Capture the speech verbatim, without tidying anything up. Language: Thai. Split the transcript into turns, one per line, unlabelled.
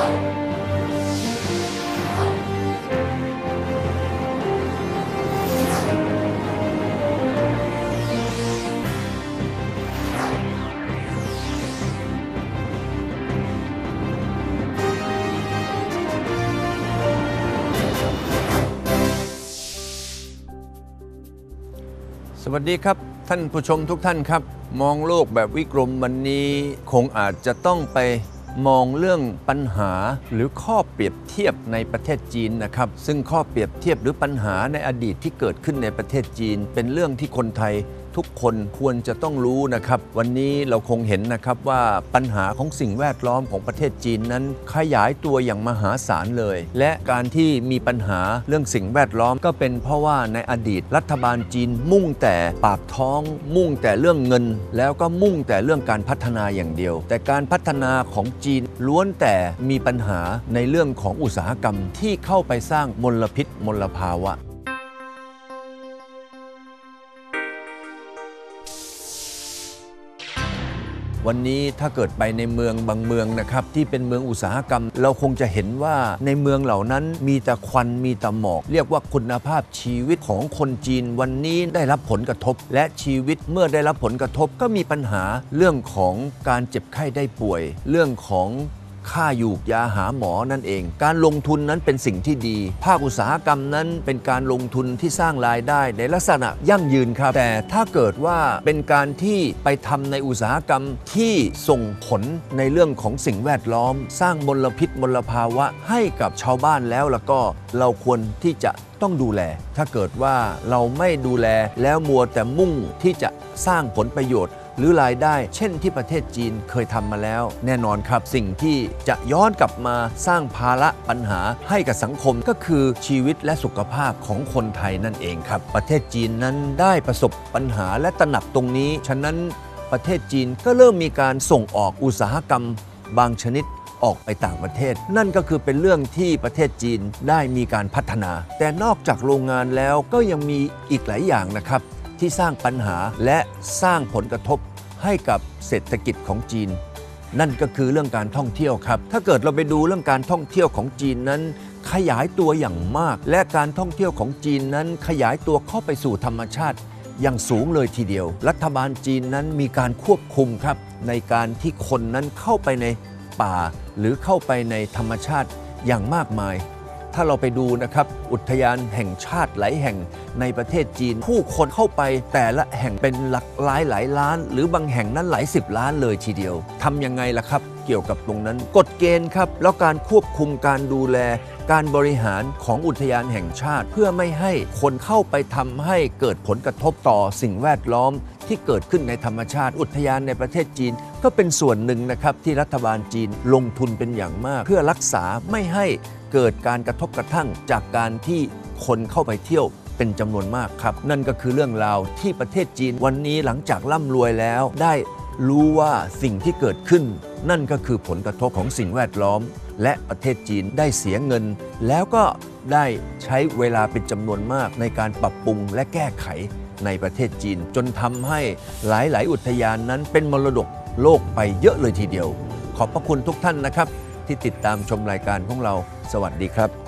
สวัสดีครับท่านผู้ชมทุกท่านครับมองโลกแบบวิกรมวันนี้คงอาจจะต้องไปมองเรื่องปัญหาหรือข้อเปรียบเทียบในประเทศจีนนะครับซึ่งข้อเปรียบเทียบหรือปัญหาในอดีตที่เกิดขึ้นในประเทศจีนเป็นเรื่องที่คนไทยทุกคนควรจะต้องรู้นะครับวันนี้เราคงเห็นนะครับว่าปัญหาของสิ่งแวดล้อมของประเทศจีนนั้นขยายตัวอย่างมหาศาลเลยและการที่มีปัญหาเรื่องสิ่งแวดล้อมก็เป็นเพราะว่าในอดีตรัฐบาลจีนมุ่งแต่ปากท้องมุ่งแต่เรื่องเงินแล้วก็มุ่งแต่เรื่องการพัฒนาอย่างเดียวแต่การพัฒนาของจีนล้วนแต่มีปัญหาในเรื่องของอุตสาหกรรมที่เข้าไปสร้างมลพิษมลภาวะวันนี้ถ้าเกิดไปในเมืองบางเมืองนะครับที่เป็นเมืองอุตสาหกรรมเราคงจะเห็นว่าในเมืองเหล่านั้นมีแต่ควันมีแต่หมอกเรียกว่าคุณภาพชีวิตของคนจีนวันนี้ได้รับผลกระทบและชีวิตเมื่อได้รับผลกระทบก็มีปัญหาเรื่องของการเจ็บไข้ได้ป่วยเรื่องของค่ายูกยาหาหมอนั่นเองการลงทุนนั้นเป็นสิ่งที่ดีภาคอุตสาหกรรมนั้นเป็นการลงทุนที่สร้างรายได้ในลักษณะยั่งยืนครับแต่ถ้าเกิดว่าเป็นการที่ไปทำในอุตสาหกรรมที่ส่งผลในเรื่องของสิ่งแวดล้อมสร้างมลพิษมลภาวะให้กับชาวบ้านแล้วแล้วก็เราควรที่จะต้องดูแลถ้าเกิดว่าเราไม่ดูแลแล้วมัวแต่มุ่งที่จะสร้างผลประโยชน์หรือรายได้เช่นที่ประเทศจีนเคยทำมาแล้วแน่นอนครับสิ่งที่จะย้อนกลับมาสร้างภาระปัญหาให้กับสังคมก็คือชีวิตและสุขภาพของคนไทยนั่นเองครับประเทศจีนนั้นได้ประสบปัญหาและตระหนักตรงนี้ฉะนั้นประเทศจีนก็เริ่มมีการส่งออกอุตสาหกรรมบางชนิดออกไปต่างประเทศนั่นก็คือเป็นเรื่องที่ประเทศจีนได้มีการพัฒนาแต่นอกจากโรงงานแล้วก็ยังมีอีกหลายอย่างนะครับที่สร้างปัญหาและสร้างผลกระทบให้กับเศรษฐกิจของจีนนั่นก็คือเรื่องการท่องเที่ยวครับถ้าเกิดเราไปดูเรื่องการท่องเที่ยวของจีนนั้นขยายตัวอย่างมากและการท่องเที่ยวของจีนนั้นขยายตัวเข้าไปสู่ธรรมชาติอย่างสูงเลยทีเดียวรัฐบาลจีนนั้นมีการควบคุมครับในการที่คนนั้นเข้าไปในป่าหรือเข้าไปในธรรมชาติอย่างมากมายถ้าเราไปดูนะครับอุทยานแห่งชาติหลายแห่งในประเทศจีนผู้คนเข้าไปแต่ละแห่งเป็นหลักหลายหลายล้านหรือบางแห่งนั้นหลายสิบล้านเลยทีเดียวทำยังไงล่ะครับเกี่ยวกับตรงนั้นกฎเกณฑ์ครับแล้วการควบคุมการดูแลการบริหารของอุทยานแห่งชาติเพื่อไม่ให้คนเข้าไปทำให้เกิดผลกระทบต่อสิ่งแวดล้อมที่เกิดขึ้นในธรรมชาติอุทยานในประเทศจีนก็เป็นส่วนหนึ่งนะครับที่รัฐบาลจีนลงทุนเป็นอย่างมากเพื่อรักษาไม่ให้เกิดการกระทบกระทั่งจากการที่คนเข้าไปเที่ยวเป็นจำนวนมากครับนั่นก็คือเรื่องราวที่ประเทศจีนวันนี้หลังจากร่ำรวยแล้วได้รู้ว่าสิ่งที่เกิดขึ้นนั่นก็คือผลกระทบของสิ่งแวดล้อมและประเทศจีนได้เสียเงินแล้วก็ได้ใช้เวลาเป็นจำนวนมากในการปรับปรุงและแก้ไขในประเทศจีนจนทำให้หลายๆอุทยานนั้นเป็นมรดกโลกไปเยอะเลยทีเดียวขอบพระคุณทุกท่านนะครับที่ติดตามชมรายการของเราสวัสดีครับ